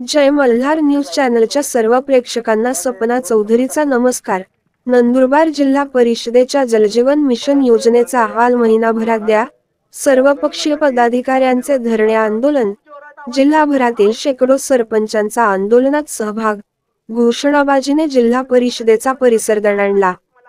जय Malhar news चॅनलच्या सर्व प्रेक्षकांना सपना चौधरीचा नमस्कार। नंदुरबार जिल्हा परिषदेच्या जलजीवन मिशन योजनेचा अहवाल महिनाभरात द्या। सर्वपक्षीय पदाधिकाऱ्यांचे धरणे आंदोलन। जिल्हाभरातील शेकडो सरपंचांचा आंदोलनात सहभाग। घोषणाबाजीने जिल्हा परिषदेचा परिसर दणाणला।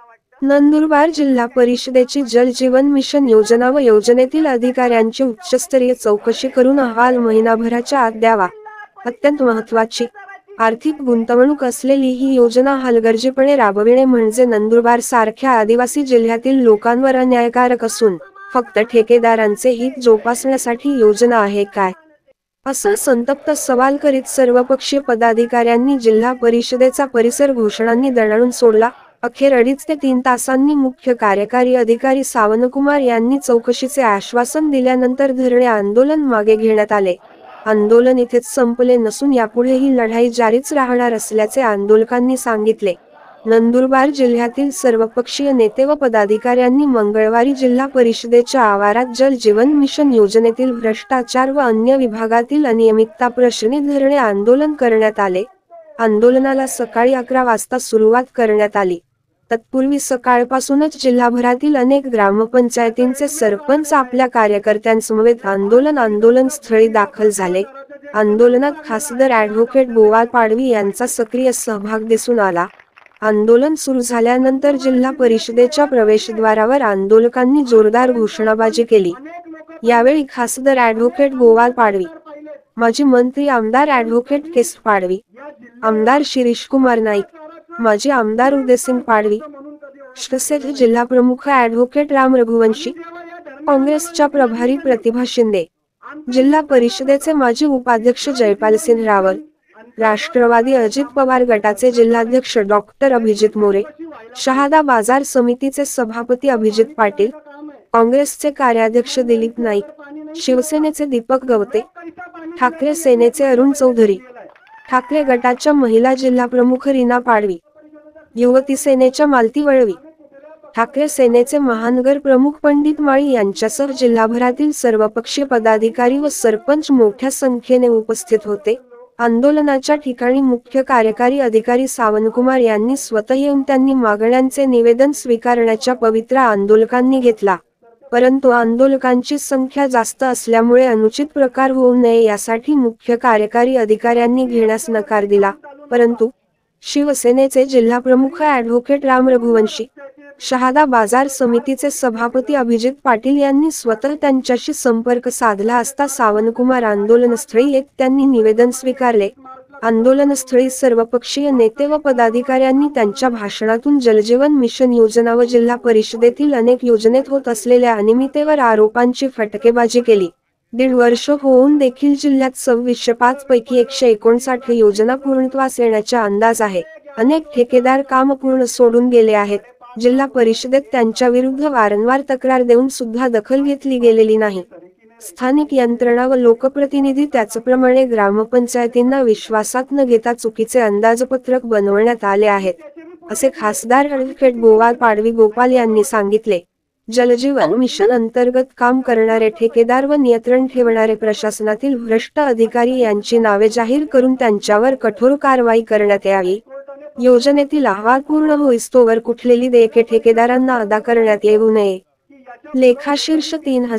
नंदुरबार जिल्हा परिषदेची जल जीवन मिशन योजना व योजनेतील अधिकाऱ्यांची उच्चस्तरीय चौकशी करून अहवाल महिनाभराच्या आत द्यावा। अत्यंत महत्त्वाची आर्थिक गुंतवणूक असलेली ही योजना हलगर्जीपणे राबविणे म्हणजे नंदुरबार सारख्या आदिवासी जिल्ह्यातील लोकांवर अन्यायकारक असून फक्त ठेकेदारांचे हित जोपासण्यासाठी योजना आहे काय, असं संतप्त सवाल करीत सर्वपक्षीय पदाधिकाऱ्यांनी जिल्हा परिषदेचा परिसर घोषणांनी दणाणून सोडला। अखेर 2.5 ते 3 तासांनी मुख्य कार्यकारी अधिकारी सावनकुमार यांनी चौकशीचे आश्वासन दिल्यानंतर धरणे आंदोलन मागे घेण्यात आले। आंदोलन इथेच संपले नसून यापुढे ही लढाई जारीच राहणार असल्याचे आंदोलकांनी सांगितले। नंदुरबार जिल्ह्यातील सर्वपक्षीय नेते व पदाधिकाऱ्यांनी मंगळवारी जिल्हा परिषदेच्या आवारात जल जीवन मिशन योजनेतील भ्रष्टाचार व अन्य विभागातील अनियमितता प्रश्नी धरणे आंदोलन करण्यात आले। आंदोलनाला सकाळी 11 वाजता सुरुवात करण्यात आली। तत्पूर्वी सकाळपासूनच जिल्हाभरातील अनेक ग्रामपंचायतींचे सरपंच आपल्या कार्यकर्त्यांसमवेत आंदोलन स्थळी दाखल झाले। आंदोलनात खासदार ॲडव्होकेट गोपाल पाडवी यांचा सक्रिय सहभाग दिसून आला। आंदोलन सुरू झाल्यानंतर जिल्हा परिषदेच्या प्रवेशद्वारावर आंदोलकांनी जोरदार घोषणाबाजी केली। यावेळी खासदार ॲडव्होकेट गोपाल पाडवी, माजी मंत्री आमदार ॲडव्होकेट केस पाडवी, आमदार शिरीष कुमार नाईक, माजी आमदार उदयसिंग पाडवी, शिवसेना जिल्हा प्रमुख ॲडव्होकेट राम रघुवंशी, काँग्रेसच्या प्रभारी प्रतिभा शिंदे, जिल्हा परिषदेचे माजी उपाध्यक्ष जयपाल सिंह रावल, राष्ट्रवादी अजित पवार गटाचे जिल्हाध्यक्ष डॉक्टर अभिजित मोरे, शहादा बाजार समितीचे सभापती अभिजित पाटील, काँग्रेसचे कार्याध्यक्ष दिलीप नाईक, शिवसेनेचे दीपक गवते, ठाकरे सेनेचे अरुण चौधरी, ठाकरे गटाच्या महिला जिल्हा प्रमुख रीना पाडवी, युवती सेनेच्या मालती वळवी, ठाकरे सेनेचे महानगर प्रमुख पंडित माळी यांच्यासह जिल्हाभरातील सर्वपक्षीय पदाधिकारी व सरपंच मोठ्या संख्येने उपस्थित होते। आंदोलनाच्या ठिकाणी मुख्य कार्यकारी अधिकारी सावनकुमार यांनी स्वतः येऊन त्यांनी मागण्यांचे निवेदन स्वीकारण्याचा पवित्रा आंदोलकांनी घेतला। परंतु आंदोलकांची संख्या जास्त असल्यामुळे अनुचित प्रकार होऊ नये यासाठी मुख्य कार्यकारी अधिकाऱ्यांनी घेण्यास नकार दिला। परंतु शिवसेनेचे जिल्हा प्रमुख ॲडव्होकेट राम रघुवंशी, शहादा बाजार समितीचे सभापती अभिजित पाटील यांनी स्वतः त्यांच्याशी संपर्क साधला असता सावनकुमार आंदोलनस्थळी येत त्यांनी निवेदन स्वीकारले। आंदोलनस्थळी सर्वपक्षीय नेते व पदाधिकाऱ्यांनी त्यांच्या भाषणातून जलजीवन मिशन योजना व जिल्हा परिषदेतील अनेक योजनेत होत असलेल्या अनियमिततेवर आरोपांची फटकेबाजी केली। 1.5 वर्ष होऊन देखील जिल्ह्यात 2605 पैकी 159 योजना पूर्णत्वास येण्याचा अंदाज आहे। अनेक ठेकेदार काम पूर्ण सोडून गेले आहेत। जिल्हा परिषदेत त्यांच्या विरुद्ध वारंवार तक्रार देऊन सुद्धा दखल घेतली गेलेली नाही। स्थानिक यंत्रणा व लोकप्रतिनिधी त्याचप्रमाणे ग्रामपंचायतींना विश्वासात न घेता चुकीचे अंदाजपत्रक बनवण्यात आले आहेत, असे खासदार ॲडव्होकेट गोपाल पाडवी गोपाल यांनी सांगितले। जलजीवन मिशन अंतर्गत काम करणारे ठेकेदार व नियंत्रण ठेवणारे प्रशासनातील भ्रष्ट अधिकारी यांची नावे जाहीर करून त्यांच्यावर कठोर कारवाई करण्यात यावी। योजनेतील अहवाल पूर्ण होईस्तोवर कुठलेली देयके ठेकेदारांना अदा करण्यात येऊ नये। लेखाशीर्ष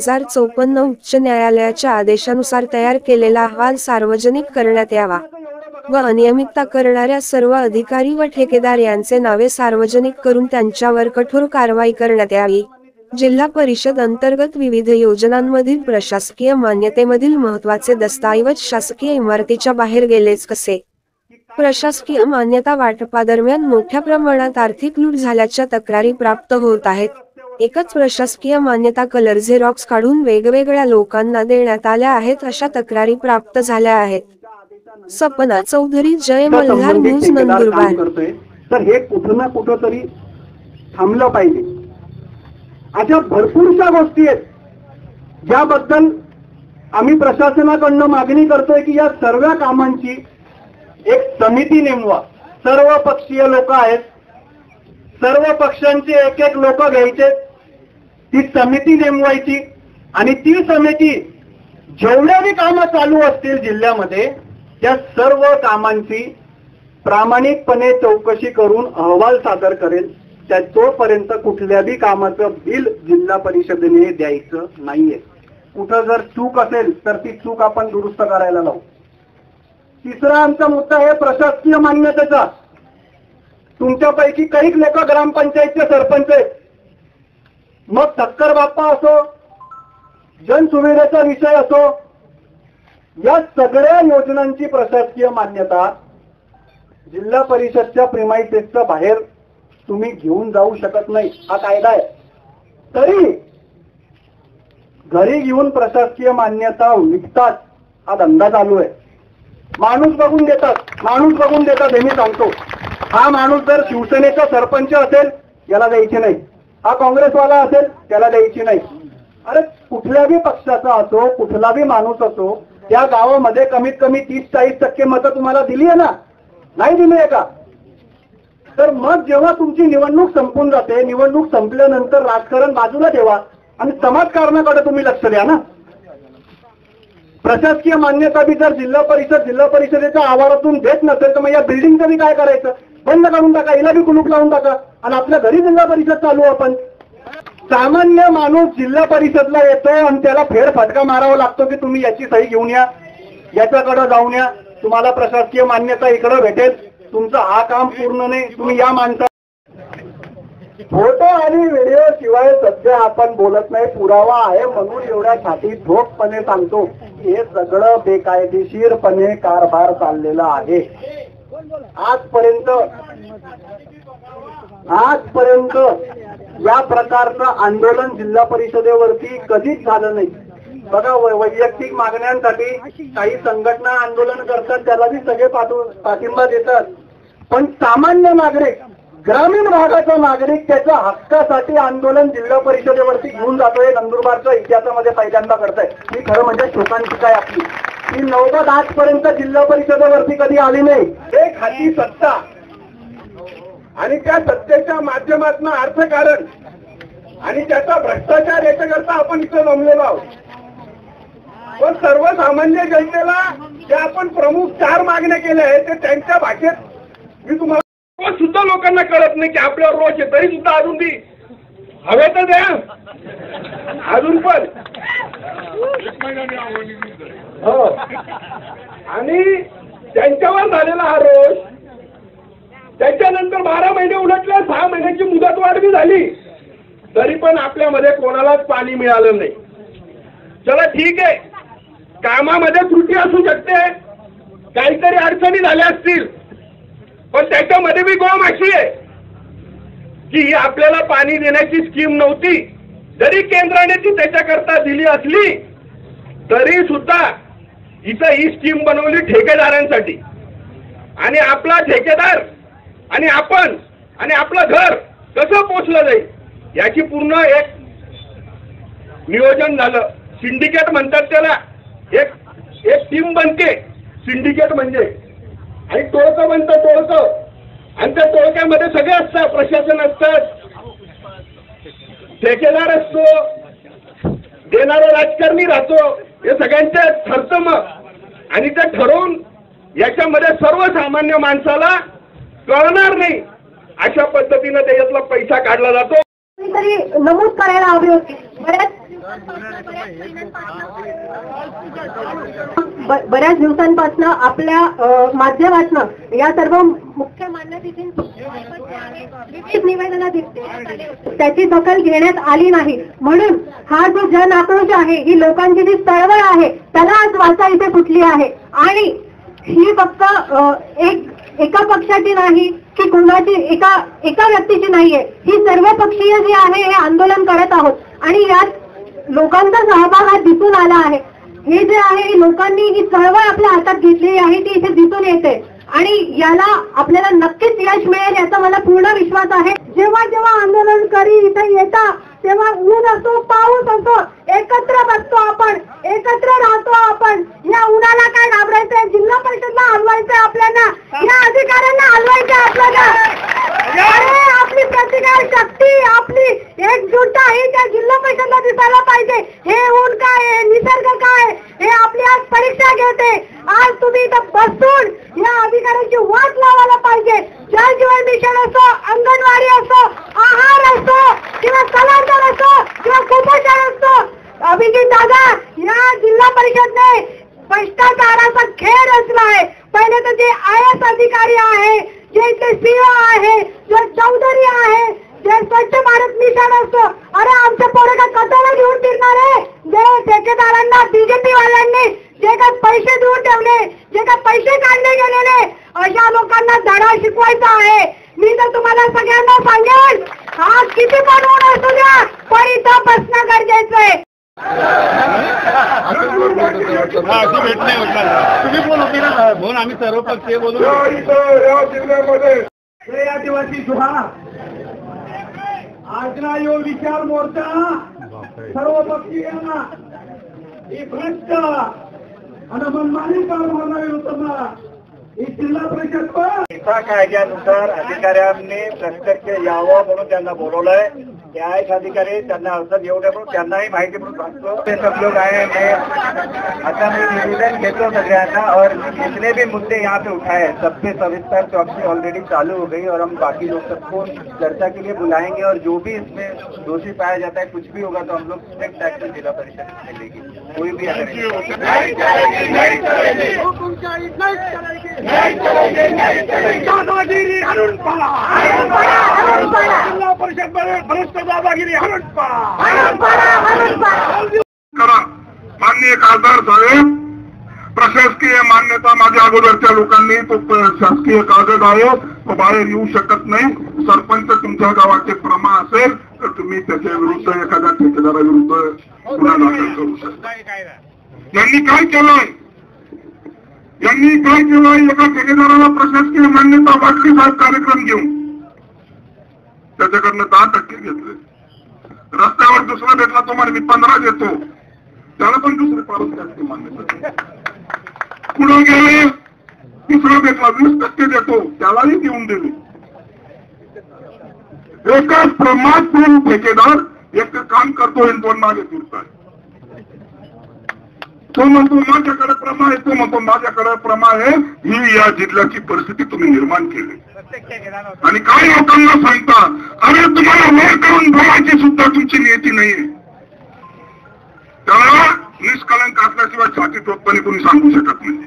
3054 उच्च न्यायालयाच्या आदेशानुसार तयार केलेला अहवाल सार्वजनिक करण्यात यावा व अनियमितता करणाऱ्या सर्व अधिकारी व ठेकेदार यांचे नावे सार्वजनिक करून त्यांच्यावर कठोर कारवाई करण्यात यावी। जिल्हा परिषद अंतर्गत विविध योजनांमधील प्रशासकीय मान्यतेमधील महत्त्वाचे दस्तऐवज शासकीय इमारतीच्या बाहेर गेलेच कसे? प्रशासकीय मान्यता वाटपादरम्यान मोठ्या प्रमाणात आर्थिक लूट झाल्याच्या तक्रारी प्राप्त होत आहेत। एकच प्रशासकीय मान्यता कलर झेरॉक्स काढून वेगवेगळ्या लोकांना देण्यात आल्या आहेत अशा तक्रारी प्राप्त झाल्या आहेत। सपना चौधरी, जय मल्हार न्यूज, नंदुरबार। तर हे कुठं ना कुठं तरी थांबलं पाहिजे। अशा भरपूरशा गोष्टी आहेत ज्याबद्दल आम्ही प्रशासनाकडनं मागणी करतोय की या सर्व कामांची एक समिती नेमवा। सर्व पक्षीय लोक आहेत, सर्व पक्षांचे एक लोक घ्यायचे, ती समिती नेमवायची आणि ती समिती जेवढ्या कामं चालू असतील जिल्ह्यामध्ये त्या सर्व कामांची प्रामाणिकपणे चौकशी करून अहवाल सादर करेल. त्या तोपर्यंत कुठल्याही कामाचं बिल जिल्हा परिषदेने द्यायचं नाहीये. कुठं जर चूक असेल तर ती चूक आपण दुरुस्त करायला लावू. तिसरा आमचा मुद्दा आहे प्रशासकीय मान्यतेचा. तुमच्यापैकी काही लोक ग्रामपंचायतचे सरपंच आहेत. मग ठक्कर बाप्पा असो, जनसुविधेचा विषय असो, या सगळ्या योजनांची प्रशासकीय मान्यता जिल्हा परिषदच्या प्रिमाइसेसच्या बाहेर तुम्ही घेऊन जाऊ शकत नाही, हा कायदा आहे. तरी घरी घेऊन प्रशासकीय मान्यता विकतात, हा धंदा चालू आहे. माणूस बघून देतात हे मी सांगतो. हा माणूस जर शिवसेनेचा सरपंच असेल याला द्यायची नाही, हा काँग्रेसवाला असेल त्याला द्यायची नाही. अरे कुठल्याही पक्षाचा असो, कुठलाही माणूस असो, त्या गावामध्ये कमीत कमी 30-40% मतं तुम्हाला दिली आहे ना, नाही दिली आहे का? तर मग जेव्हा तुमची निवडणूक संपून जाते, निवडणूक संपल्यानंतर राजकारण बाजूला ठेवा आणि समाजकारणाकडे तुम्ही लक्ष द्या ना. प्रशासकीय मान्यता बी जर जिल्हा परिषदेच्या आवारातून देत नसेल तर मग या बिल्डिंगचं बी काय करायचं? बंद करून टाका, हिला बी कुलूप लावून टाका आणि आपल्या घरी जिल्हा परिषद चालू. आपण सामान्य माणूस जिल्हा परिषदला येतो आणि त्याला फेरफटका मारावा लागतो की तुम्ही याची सही घेऊन या, याच्याकडे जाऊन या, तुम्हाला प्रशासकीय मान्यता इकडे भेटेल. तुमचं हा काम पूर्ण नाही, तुम्ही या माणसा. फोटो आणि व्हिडिओ शिवाय सध्या आपण बोलत नाही. पुरावा आहे म्हणून एवढ्या छाती ठोकपणे सांगतो, हे सगळं बेकायदेशीरपणे कारभार चाललेला आहे. आजपर्यंत या प्रकारचं आंदोलन जिल्हा परिषदेवरती कधीच झालं नाही. बघा, वैयक्तिक मागण्यांसाठी काही संघटना आंदोलन करतात, त्याला बी सगळे पाठिंबा देतात. पण सामान्य नागरिक, ग्रामीण भागाचा नागरिक त्याच्या हक्कासाठी आंदोलन जिल्हा परिषदेवरती घेऊन जातोय. नंदुरबारच्या इतिहासामध्ये पहिल्यांदा करताय. ही खरं म्हणजे शोकांची काय आपली ही नौबत आजपर्यंत जिल्हा परिषदेवरती कधी आली नाही. एक हाती सत्ता आणि त्या सत्तेच्या माध्यमातून अर्थकारण आणि त्याचा भ्रष्टाचार याच्याकरता आपण इथे जमलेलो आहोत. पण सर्वसामान्य जनतेला ज्या आपण प्रमुख 4 मागण्या केल्या आहेत ते त्यांच्या भाषेत मी तुम्हाला सुद्धा लोकांना कळत नाही की आपल्यावर रोष आहे. तरी सुद्धा अजून ती हवे तर द्या, अजून पण हो. आणि त्यांच्यावर झालेला हा रोष, त्याच्यानंतर 12 महिने उलटले, 6 महिन्याची मुदतवाढ बी झाली, तरी पण आपल्यामध्ये कोणालाच पाणी मिळालं नाही. चला ठीक आहे, कामामध्ये त्रुटी असू शकते, काहीतरी अडचणी झाल्या असतील, पण त्याच्यामध्ये बी गोम अशी आहे की ही आपल्याला पाणी देण्याची स्कीम नव्हती. जरी केंद्राने ती त्याच्याकरता दिली असली तरी सुद्धा इथं ही स्कीम बनवली ठेकेदारांसाठी. आणि आपला ठेकेदार आणि आपण आणि आपलं घर कसं पोचलं जाईल याची पूर्ण एक नियोजन झालं. सिंडिकेट म्हणतात त्याला. एक टीम बनते सिंडिकेट म्हणजे, आणि टोळकं बनतं टोळकं, आणि त्या टोळक्यामध्ये सगळे असतात, प्रशासन असतात, ठेकेदार असतो, देणारा राजकारणी राहतो, हे सगळ्यांचे ठरतं मग. आणि ते ठरवून याच्यामध्ये सर्वसामान्य माणसाला कळणार नाही अशा पद्धतीने त्याच्यातला पैसा काढला जातो. तरी नमूद करायला हवी होती. बऱ्याच दिवसांपासून आपल्या माध्यमातून या सर्व मुख्य मान्यतेची निवेदना दिसते, त्याची दखल घेण्यात आली नाही. म्हणून हा जो जन आक्रोश आहे, ही लोकांची जी चळवळ आहे, त्याला आज वाचा इथे फुटली आहे. आणि ही फक्त एका पक्षाची नाही की कुणाची एका व्यक्तीची नाहीये, ही सर्व पक्षीय जी आहे हे आंदोलन करत आहोत. आणि यात लोकांचा सहभाग हा दिसून आला आहे. हे जे आहे लोकांनी ही चळवळ आपल्या हातात घेतलेली आहे ती इथे दिसून येते आणि याला आपल्याला नक्कीच यश मिळेल याचा मला पूर्ण विश्वास आहे. जेव्हा जेव्हा आंदोलनकारी इथे येतात तेव्हा ऊन असो पाऊस असो एकत्र बसतो आपण, एकत्र राहतो आपण. या उन्हाला काय घाबरायचंय? जिल्हा परिषदला हलवायचंय आपल्याला, या अधिकाऱ्यांना हलवायचंय आपल्याला. आपली प्रतिकारशक्ती आपली एकजुटता ही त्या जिल्हा परिषदला दिसायला पाहिजे. हे ऊन काय, हे निसर्ग काय, हे आपली आज परीक्षा घेते. आज तुम्ही इथं बसून या अधिकाऱ्यांची वाट लावायला पाहिजे. जल जीवन मिशन असो, अंगणवाडी असो, आहार असो किंवा स्थलांतर असो किंवा कुपोषण असो, अभिजित दादा या जिल्हा परिषदने भ्रष्टाचाराचा खेळ रचला आहे. पहिले तर जे IAS अधिकारी आहे, जे इथे CEO आहे, जे चौधरी आहे, जे स्वच्छ भारत मिशन असतो, अरे आमच्या पोरं काय कटोरा घेऊन फिरणार आहे? जे ठेकेदारांना बीजेपी वाल्यांनी जे काय पैसे देऊन ठेवले, जे काय पैसे काढले गेलेले, अशा लोकांना धडा शिकवायचा आहे. मी तर तुम्हाला सगळ्यांना सांगेन, हा किती पण ऊन असू द्या पण इथं बसणं गरजेचं आहे. अशी भेट नाही होणार. तुम्ही पण होते ना म्हणून आम्ही सर्वपक्षीय बोलू. या जिल्ह्यामध्ये हे आदिवासी सुहा आजना यो विचार मोर्चा सर्वपक्षीय ही भ्रष्ट आणि मनमानी कारभार विरुद्ध ही जिल्हा परिषद कायद्यानुसार अधिकाऱ्यांनी प्रत्यक्ष यावं म्हणून त्यांना बोलवलंय. ते आहेत अधिकारी, त्यांना अर्ज देऊ द्या म्हणून त्यांनाही माहिती म्हणून सांगतो. ते सब लोग आए हैं. आता मैं निवेदन घेतो सगळ्यांना और जितने भी मुद्दे यहाँ पे उठाए सब पे सविस्तर चौकसी ऑलरेडी चालू हो गई और हम बाकी लोग सबको चर्चा के लिए बुलाएंगे और जो भी इसमें दोषी पाया जाता है कुछ भी होगा तो हम लोग स्ट्रिक्ट एक्शन जिला परिषद में लेगी. कोई भी जिल्हा परिषद भ्रष्ट दादागिरी करा. माननीय खासदार साहेब, प्रशासकीय मान्यता माझ्या अगोदरच्या लोकांनी तो शासकीय कागद आहे तो बाहेर येऊ शकत नाही. सरपंच तुमच्या गावाचे प्रमा असेल तर तुम्ही त्याच्या विरुद्ध एखाद्या ठेकेदाराविरुद्ध गुन्हा दाखल करू शकता. यांनी काय केलंय? एका ठेकेदाराला प्रशासकीय मान्यता वाटली साहेब कार्यक्रम घेऊन त्याच्याकडनं 10% घेतले. रस्त्यावर दुसरा भेटला तुम्हाला मी 15 देतो, त्याला पण दुसरे प्रशासकीय मान्यता. पुढे गेले, दुसरा भेटला 20% देतो, त्यालाही देऊन दिले. एकाच प्रमाणात 2 ठेकेदार एक काम करतो आणि 2 मागे फिरताय. तो म्हणतो माझ्याकडे प्रमा आहे, तो म्हणतो माझ्याकडे प्रमा आहे. ही या जिल्ह्याची परिस्थिती तुम्ही निर्माण केली आणि काही लोकांना सांगता अरे तुम्हाला वर करून बोलायची सुद्धा तुमची नियती नाहीये. त्याला निष्कलंक असल्याशिवाय छाती टोकपणे कोणी सांगू शकत नाही.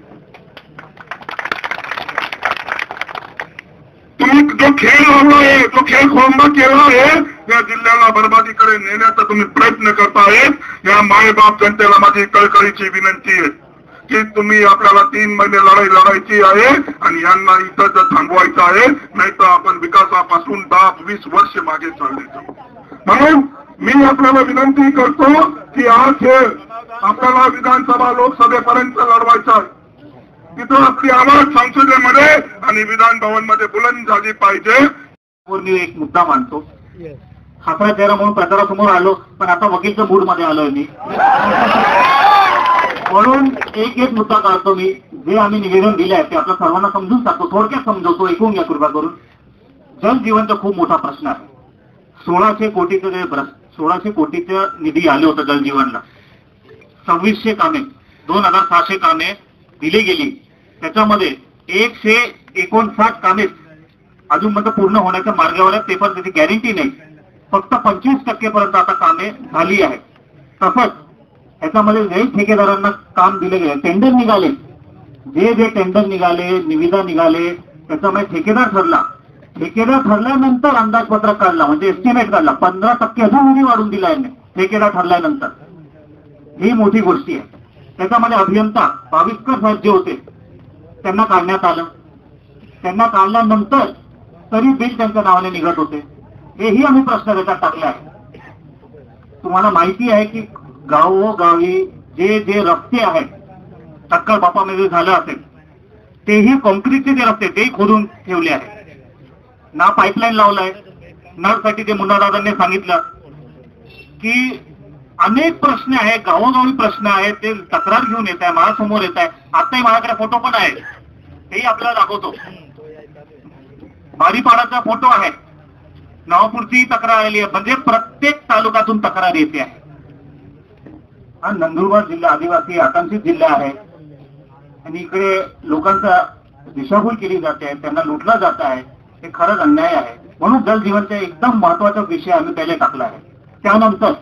तुम्ही जो खेळ लावलाय, जो खेळ खोंबा केला आहे या जिल्ह्याला बर्बादीकडे नेण्याचा तुम्ही प्रयत्न करतायत. या मायबाप जनतेला माझी कळकळीची विनंती आहे की तुम्ही आपल्याला 3 महिने लढाई लढायची आहे आणि यांना इथं जर थांबवायचं आहे, नाही तर आपण विकासापासून 10-20 वर्ष मागे चालले जाऊ. म्हणून मी आपल्याला विनंती करतो की हा खेळ आपल्याला विधानसभा लोकसभेपर्यंत लढवायचा आहे. तिथं आपली आवाज संसदेमध्ये आणि विधान भवन मध्ये बुलंद झाली पाहिजे. मी एक मुद्दा मांडतो. हासरा चेहरा म्हणून प्रचारासमोर आलो, पण आता वकीलच्या मूड मध्ये आलोय मी. म्हणून एक मुद्दा काढतो मी. जे आम्ही निवेदन दिले आहे ते आपल्या सर्वांना समजून टाकतो, थोडक्यात समजवतो, ऐकून घ्या कृपा करून. जल जीवनचा खूप मोठा प्रश्न आहे. 1600 कोटीचं निधी आले होतं जल जीवनला. 2600 कामे, 2600 कामे दिली गेली. त्याच्यामध्ये 159 कामे अजून म्हणजे पूर्ण होण्याच्या मार्गावर आहेत, ते पण त्याची गॅरंटी नाही. फक्त 25% पर्यंत आता कामे झाली आहेत. तसंच याच्यामध्ये जे ठेकेदारांना काम दिले गेले, टेंडर निघाले, जे टेंडर निघाले, निविदा निघाले, त्याच्यामध्ये ठेकेदार ठरला. ठेकेदार ठरल्यानंतर अंदाजपत्रक काढला, म्हणजे एस्टिमेट काढला. 15% अजून निधी वाढून दिला आहे ठेकेदार ठरल्यानंतर. ही मोठी गोष्टी आहे. त्याच्यामध्ये अभियंता भाविस्कर साहेब जे होते त्यांना काढण्यात आलं. त्यांना काढल्यानंतर तरी बिल त्यांच्या नावाने निघत होते. हेही आम्ही प्रश्न त्याच्यात टाकले आहे. तुम्हाला माहिती आहे की गावोगावी जे रस्ते आहेत, टक्कर बापामध्ये झालं असेल, तेही कॉन्क्रीटचे जे रस्ते तेही खोदून ठेवले आहेत. ना पाईपलाईन लावलाय. नळसाठी ते मुन्नादादांनी सांगितलं की अनेक प्रश्न आहेत, गावोगावी प्रश्न आहेत. ते तक्रार घेऊन येत आहे, माझ्यासमोर येत आहे. आताही माझ्याकडे फोटो पण आहे, तेही आपल्याला दाखवतो. बारीपाडाचा फोटो आहे. नवापूरची तक्रार आली आहे, म्हणजे प्रत्येक तालुक्यातून तक्रार येते आहे. हा नंदुरबार जिल्हा आदिवासी आकांक्षित जिल्हा आहे आणि इकडे लोकांचा दिशाभूल केली जाते आहे, त्यांना लुटलं जात आहे. हे खरंच अन्याय आहे. म्हणून जल जीवनचा एकदम महत्वाचा विषय आम्ही पहिले टाकला आहे. त्यानंतर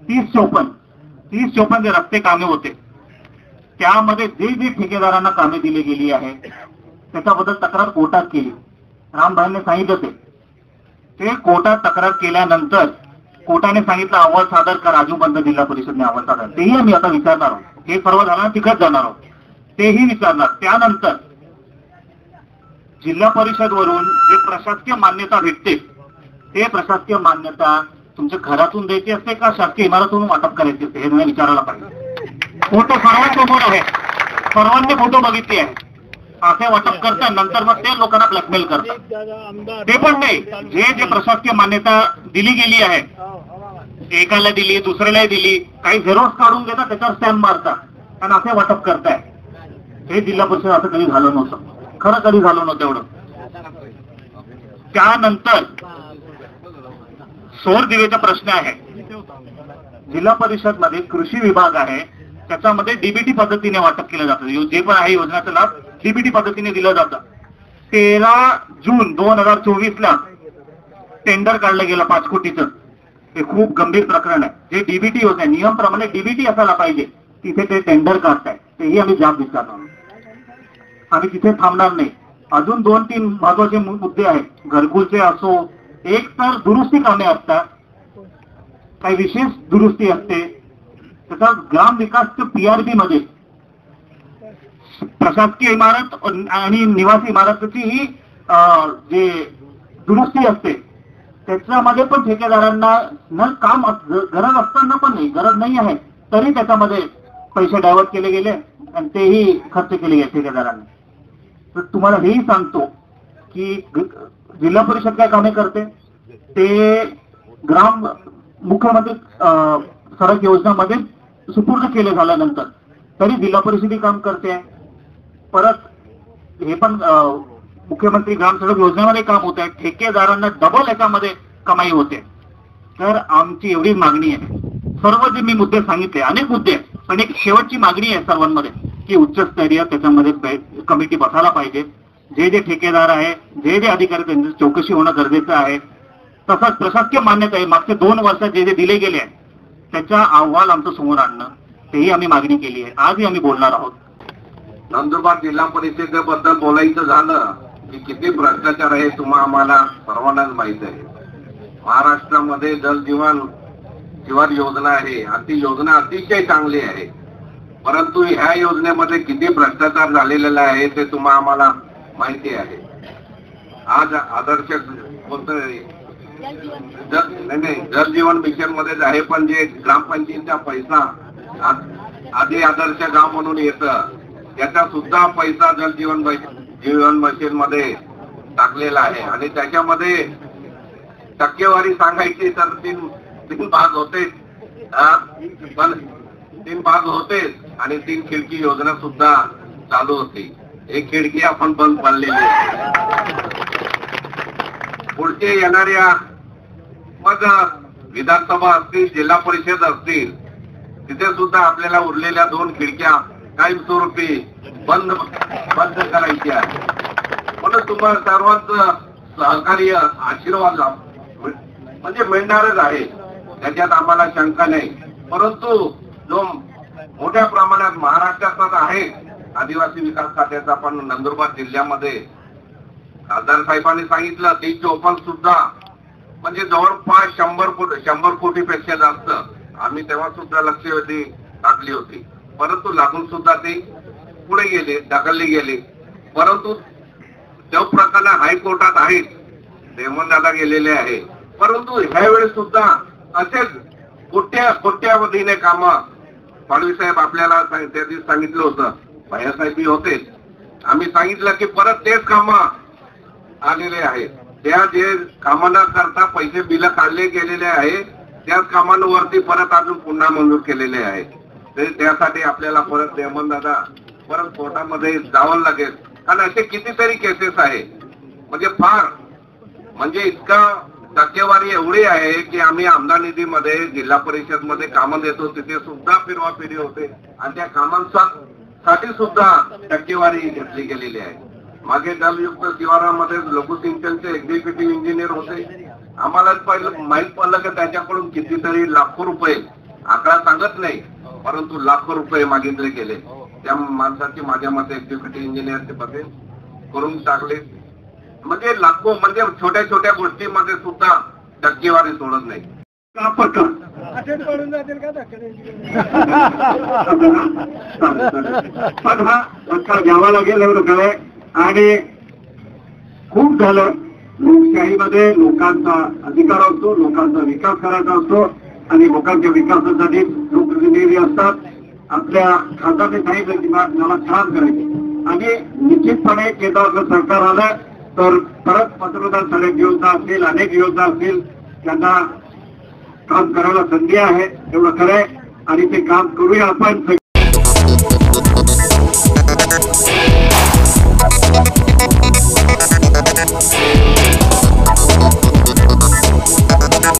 30-54 जे रस्ते कामे होते त्यामध्ये जे जे ठेकेदारांना कामे दिली गेली आहे त्याच्याबद्दल तक्रार कोर्टात केली. रामभाईंनी सांगितलं ते कोर्टात तक्रार केल्यानंतर कोर्टाने सांगितलं अहवाल सादर करा. राजूबंद जिल्हा परिषदने अहवाल सादर, तेही आम्ही आता विचारणार आहोत. हे सर्व झालं तिकट जाणार आहोत, तेही विचारणार. त्यानंतर जिल्हा परिषद वरून जे प्रशासकीय मान्यता भेटते ते प्रशासकीय मान्यता तुमच्या घरातून द्यायची असते का शासकीय इमारतून वाटप करायची असते हे तुम्ही विचारायला पाहिजे. फोटो सर्वांसमोर आहे, सर्वांनी फोटो बघितले आहे. असे वाटप करतात नंतर मग ते लोकांना ब्लॅकमेल करतात. ते पण नाही, जे प्रशासकीय मान्यता दिली गेली आहे एकाला दिली दुसऱ्याला दिली, काही झेरॉक्स काढून देतात त्याच्यावर स्टॅम्प मारतात आणि असे वाटप करताय. हे जिल्हा परिषद असं कधी झालं नव्हतं, खरं कधी झालं नव्हतं एवढं. त्यानंतर सौर दिवेचा प्रश्न आहे. जिल्हा परिषद मध्ये कृषी विभाग आहे, त्याच्यामध्ये डीबीटी पद्धतीने वाटप केलं जातं. जे पण आहे योजनेचा लाभ डीबीटी पद्धतीने दिलं जातं. 13 जून 2024 टेंडर काढलं गेलं 5 कोटीचं. हे खूप गंभीर प्रकरण आहे. जे डीबीटी योजना नियमप्रमाणे डीबीटी असायला पाहिजे तिथे ते टेंडर काढताय, तेही आम्ही जाब विचारणार. आम्ही तिथे थांबणार नाही. अजून 2-3 महत्वाचे मुद्दे आहेत. घरकुलचे असो, एक तर दुरुस्ती कामे असतात, काही विशेष दुरुस्ती असते. त्याचा ग्राम विकास पीआरबी मध्ये प्रशासकीय इमारत आणि निवासी इमारतीची ही जे दुरुस्ती असते त्याच्यामध्ये पण ठेकेदारांना न काम गरज असताना पण नाही, गरज नाही आहे तरी त्याच्यामध्ये पैसे डायव्हर्ट केले गेले आणि तेही खर्च केले गेले ठेकेदारांनी. तर तुम्हाला हेही सांगतो की जिल्हा परिषद काय कामे करते ते मुख्यमंत्री सडक योजनामध्ये सुपूर्द केले झाल्यानंतर तरी जिल्हा परिषद काम करते. परत हे पण मुख्यमंत्री ग्राम सडक योजनेमध्ये काम होत आहे. ठेकेदारांना डबल याच्यामध्ये कमाई होते. तर आमची एवढी मागणी आहे. सर्व जे मी मुद्दे सांगितले अनेक मुद्दे आहेत, पण एक शेवटची मागणी आहे सर्वांमध्ये की उच्चस्तरीय त्याच्यामध्ये कमिटी बसायला पाहिजे. जे ठेकेदार आहे, जे अधिकारी त्यांची चौकशी होणं गरजेचं आहे. तसंच प्रशासकीय मान्यता आहे मागच्या 2 वर्षात जे दिले गेले आहे त्याचा अहवाल आमचं समोर आणणं, तेही आम्ही मागणी केली आहे. आजही आम्ही बोलणार आहोत. नंदुरबार जिल्हा परिषदेबद्दल बोलायचं झालं की किती भ्रष्टाचार आहे तुम्हा आम्हाला सर्वांनाच माहित आहे. महाराष्ट्रामध्ये जल जीवन योजना आहे, ती योजना अतिशय चांगली आहे. परंतु ह्या योजनेमध्ये किती भ्रष्टाचार झालेला आहे ते तुम्हा आम्हाला माहिती आहे. आज आदर्श जल जीवन मिशन मध्येच आहे, पण जे ग्रामपंचायतीचा पैसा आधी आदर्श गाव म्हणून येतं त्याचा सुद्धा पैसा जल जीवन मिशन मध्ये टाकलेला आहे. आणि त्याच्यामध्ये टक्केवारी सांगायची तर 3 भाग होते, पण 3 भाग होते आणि 3 खिडकी योजना सुद्धा चालू होती. एक खिडकी आपण बंद पडलेली आहे. पुढचे येणाऱ्या मग विधानसभा असतील, जिल्हा परिषद असतील, तिथे सुद्धा आपल्याला उरलेल्या 2 खिडक्या कायमस्वरूपी बंद करायच्या आहे. म्हणून तुम्हाला सर्वांचं सहकार्य आशीर्वाद म्हणजे मिळणारच आहे, त्याच्यात आम्हाला शंका नाही. परंतु जो मोठ्या प्रमाणात महाराष्ट्रात आहे आदिवासी विकास खात्याचा, पण नंदुरबार जिल्ह्यामध्ये खासदार साहेबांनी सांगितलं 354 सुद्धा म्हणजे जवळपास 100 कोटीपेक्षा जास्त आम्ही तेव्हा सुद्धा लक्षवेधी टाकली होती. परंतु लागून सुद्धा ते पुढे गेले, ढकलले गेले. परंतु त्या प्रकरण हायकोर्टात आहेत, रेवणदादा गेलेले आहे. परंतु ह्यावेळेस सुद्धा असेच कोट्यावधीने कामं पाडवी साहेब आपल्याला त्या दिवशी सांगितलं होतं, भैयासाहेबी होते. आम्ही सांगितलं की परत तेच कामं आलेले आहेत. त्या जे कामांना करता पैसे बिल काढले गेलेले आहे त्याच कामांवरती परत अजून पुन्हा मंजूर केलेले आहे. त्यासाठी आपल्याला परत रेवणदादा परत कोर्टामध्ये जावं लागेल. कारण असे कितीतरी केसेस आहे, म्हणजे फार म्हणजे इतका टक्केवारी एवढी आहे की आम्ही आमदार निधीमध्ये जिल्हा परिषद मध्ये कामं देतो, तिथे सुद्धा फिरवाफिरी होते आणि त्या कामांसाठी सुद्धा टक्केवारी घेतली गेलेली आहे. मागे जलयुक्त शिवारामध्ये लघुसिंचनचे एक्झिक्युटिव्ह इंजिनियर होते. आम्हाला पहिलं माहित पडलं की त्याच्याकडून कितीतरी लाखो रुपये, आकडा सांगत नाही, परंतु लाखो रुपये मागितले गेले. त्या माणसाची माझ्या मते एक्झिक्युटिव्ह इंजिनियरचे पदे करून टाकले. म्हणजे लाखो, म्हणजे छोट्या छोट्या गोष्टीमध्ये सुद्धा टक्केवारी सोडत नाही. पण हा पक्का घ्यावा लागेल एवढं काय. आणि खूप झालं, लोकशाहीमध्ये लोकांचा अधिकार असतो, लोकांचा विकास करायचा असतो आणि लोकांच्या विकासासाठी लोकप्रतिनिधी असतात. आपल्या खात्याने सांगितलं की मला काम करायचे आणि निश्चितपणे केंद्राचं सरकार आलं तर परत पंतप्रधान सडक योजना असतील, अनेक योजना असतील, त्यांना काम करायला संधी आहे, एवढं खरंय आणि ते काम करूया आपण.